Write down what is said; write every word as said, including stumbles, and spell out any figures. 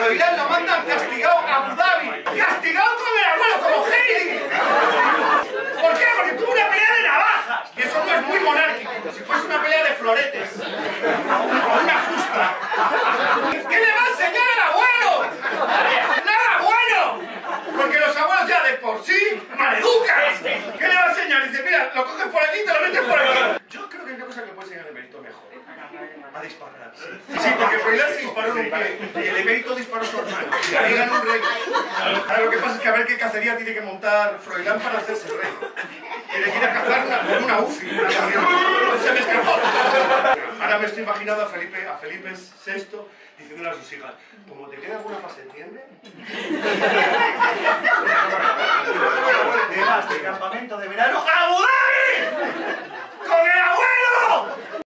Froilán lo mandan castigado a Abu Dhabi. ¡Castigado con el abuelo, como Heidi! ¿Por qué? Porque tuvo una pelea de navajas. Y eso no es muy monárquico. Si fuese una pelea de floretes. O una fusta. ¿Qué le va a enseñar al abuelo? ¡Nada bueno! Porque los abuelos ya de por sí maleducan. ¿Qué le va a enseñar? Dice, mira, lo coges por aquí y te lo metes por aquí. Yo creo que hay una cosa que puede enseñar de mérito mejor. A disparar. Sí, porque Froilán se disparó en un pie y el emérito disparó a su hermano. Y ahí ganó un rey. Ahora lo que pasa es que a ver qué cacería tiene que montar Froilán para hacerse rey. Tiene que ir a cazar una, con una U F I, una avión. Se me escapó. Ahora me estoy imaginando a Felipe, a Felipe sexto diciéndole a sus hijas, como te queda alguna para septiembre, te vas de campamento de verano a Abu Dhabi con el